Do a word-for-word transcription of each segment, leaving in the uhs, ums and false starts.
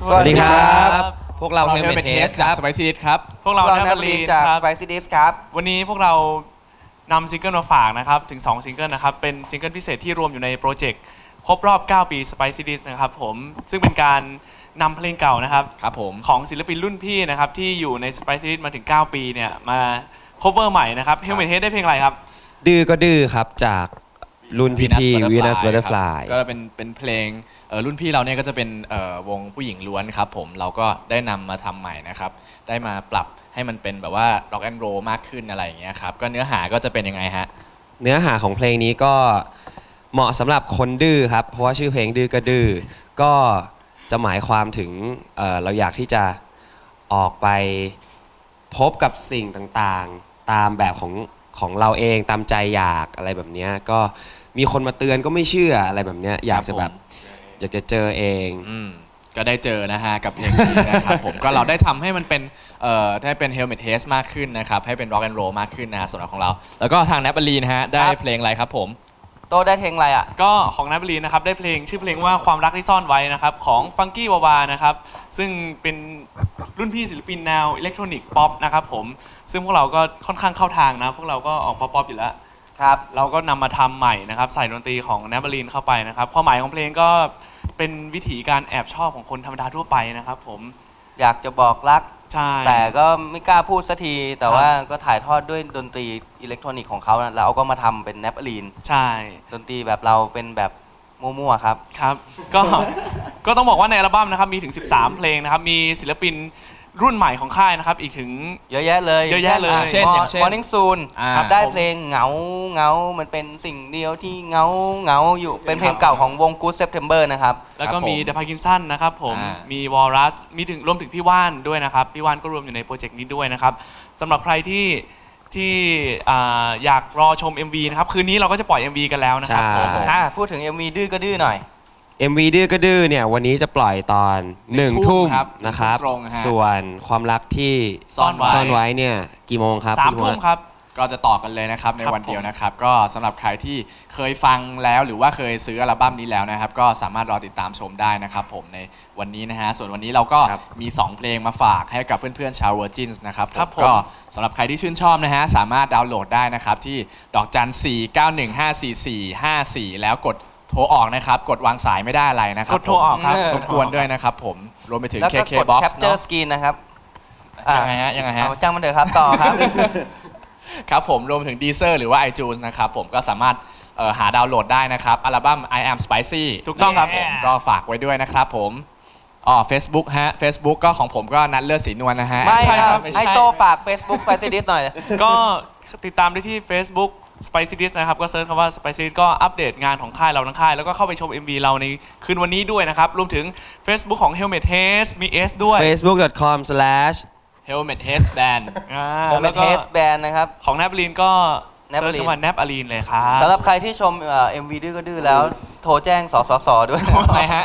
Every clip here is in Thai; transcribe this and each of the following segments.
สวัสดีครับพวกเราเฮลเมทเทสจากสไปซี่ดิสครับพวกเราแนบลีนจากสไปซี่ดิสครับวันนี้พวกเรานำซิงเกิลมาฝากนะครับถึงสองซิงเกิลนะครับเป็นซิงเกิลพิเศษที่รวมอยู่ในโปรเจกต์ครบรอบเก้าปีสไปซี่ดิสนะครับผมซึ่งเป็นการนำเพลงเก่านะครับครับผมของศิลปินรุ่นพี่นะครับที่อยู่ในสไปซี่ดิสมาถึงเก้าปีเนี่ยมา cover ใหม่นะครับเฮลเมทเทสได้เพลงอะไรครับดื้อก็ดื้อครับจากรุ่นพี่พี่ Venus Butterfly ก็เป็นเป็นเพลงรุ่นพี่เราเนี่ยก็จะเป็นวงผู้หญิงล้วนครับผมเราก็ได้นำมาทำใหม่นะครับได้มาปรับให้มันเป็นแบบว่า rock and roll มากขึ้นอะไรอย่างเงี้ยครับก็เนื้อหาก็จะเป็นยังไงฮะเนื้อหาของเพลงนี้ก็เหมาะสำหรับคนดื้อครับเพราะว่าชื่อเพลงดื้อก็ดื้อก็จะหมายความถึง เอ่อ เราอยากที่จะออกไปพบกับสิ่งต่างๆตามแบบของของเราเองตามใจอยากอะไรแบบนี้ก็มีคนมาเตือนก็ไม่เชื่ออะไรแบบนี้อยากจะแบบอยากจะเจอเองก็ได้เจอนะฮะกับเพลงนี้นะครับผมก็เราได้ทำให้มันเป็นเอ่อให้เป็น Helmet Haze มากขึ้นนะครับให้เป็น Rock and Roll มากขึ้นนะสำหรับของเราแล้วก็ทางแนปลีนะฮะได้เพลงอะไรครับผมโตได้เพลงอะไรอ่ะก็ของแนปลีนะครับได้เพลงชื่อเพลงว่าความรักที่ซ่อนไว้นะครับของฟังกี้วาวานะครับซึ่งเป็นรุ่นพี่ศิลปินแนวอิเล็กทรอนิกส์ป๊อปนะครับผมซึ่งพวกเราก็ค่อนข้างเข้าทางนะพวกเราก็ออกป๊อปๆอยู่แล้วครับเราก็นำมาทำใหม่นะครับใส่ดนตรีของแนปลีนเข้าไปนะครับความหมายของเพลงก็เป็นวิถีการแอบชอบของคนธรรมดาทั่วไปนะครับผมอยากจะบอกรักใช่แต่ก็ไม่กล้าพูดสักทีแต่ว่าก็ถ่ายทอดด้วยดนตรีอิเล็กทรอนิกส์ของเขาแล้วก็มาทำเป็นแนปลีนใช่ดนตรีแบบเราเป็นแบบมั่วๆครับครับก็ก็ต้องบอกว่าในอัลบั้มนะครับมีถึงสิบสามเพลงนะครับมีศิลปินรุ่นใหม่ของค่ายนะครับอีกถึงเยอะแยะเลยเยอะแยะเลยเช่นอย่างเช่น Morning Soon ได้เพลงเหงาเหงามันเป็นสิ่งเดียวที่เหงาเหงาอยู่เป็นเพลงเก่าของวง Good September นะครับแล้วก็มี The Parkinson นะครับผมมี Walrus มีถึงรวมถึงพี่ว่านด้วยนะครับพี่ว่านก็รวมอยู่ในโปรเจกต์นี้ด้วยนะครับสำหรับใครที่ที่อยากรอชม เอ็ม วี นะครับคืนนี้เราก็จะปล่อย เอ็ม วี กันแล้วนะครับผมพูดถึง เอ็ม วี ดื้อก็ดื้อหน่อยเอ็ม วี ดื้อก็ดื้อเนี่ยวันนี้จะปล่อยตอนหนึ่งทุ่มนะครับส่วนความรักที่ซ่อนไว้ซ่อนไว้เนี่ยกี่โมงครับสามทุ่มครับก็จะต่อกันเลยนะครับในวันเดียวนะครับก็สำหรับใครที่เคยฟังแล้วหรือว่าเคยซื้ออัลบั้มนี้แล้วนะครับก็สามารถรอติดตามชมได้นะครับผมในวันนี้นะฮะส่วนวันนี้เราก็มีสองเพลงมาฝากให้กับเพื่อนๆชาว Virgins นะครับก็สำหรับใครที่ชื่นชอบนะฮะสามารถดาวน์โหลดได้นะครับที่ดอกจันสี่ เก้า หนึ่ง ห้า สี่ สี่ ห้า สี่แล้วกดโทรออกนะครับกดวางสายไม่ได้อะไรนะครับกดโทรออกครับรบกวนด้วยนะครับผมรวมไปถึงเคเค Box เนาะ Capture Screen นะครับยังไงฮะยังไงฮะจ้างมันเถอะครับต่อครับครับผมรวมถึง Deezer หรือว่า iTunes นะครับผมก็สามารถหาดาวน์โหลดได้นะครับอัลบั้ม I Am Spicy ถูกต้องครับผมก็ฝากไว้ด้วยนะครับผมอ๋อ Facebook ฮะ Facebook ก็ของผมก็นัทเลือดสีนวลนะฮะไม่ครับให้โตฝาก Facebook Spicy Dish หน่อยก็ติดตามได้ที่ Facebook Spicy Dish นะครับก็เซิร์ชคำว่า Spicy Dish ก็อัปเดตงานของค่ายเราทั้งค่ายแล้วก็เข้าไปชม เอ็ม วี เราในคืนวันนี้ด้วยนะครับรวมถึง Facebook ของ Helmet Haze มี S ด้วยเฟซบุ๊ก ดอท คอม สแลช Helmet Haze Band Helmet Haze Band นะครับของแนบลีนก็เซิร์ชคำว่าแนบอลีนเลยครับสำหรับใครที่ชม เอ็ม วี ดื้อก็ดื้อแล้วโทรแจ้งสสสด้วยไหมฮะ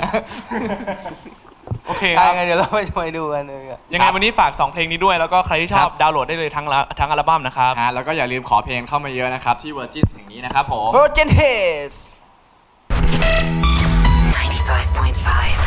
โอเคครับเดี๋ยวเราไปไปดูกันเลยยังไงวันนี้ฝากสองเพลงนี้ด้วยแล้วก็ใครที่ชอบดาวน์โหลดได้เลยทั้งทั้งอัลบั้มนะครับแล้วก็อย่าลืมขอเพลงเข้ามาเยอะนะครับที่ Virgin แห่งนี้นะครับผม Virgin Haze ninety-five point five